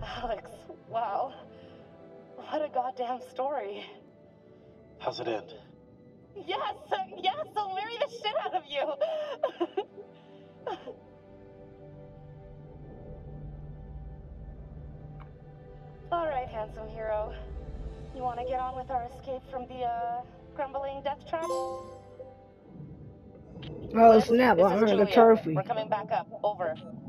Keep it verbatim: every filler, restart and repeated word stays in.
Alex, wow. What a goddamn story. How's it end? Yes, yes, I'll marry the shit out of you. All right, handsome hero. You want to get on with our escape from the, uh, crumbling death trap? Oh snap, I earned a trophy. We're coming back up. Over.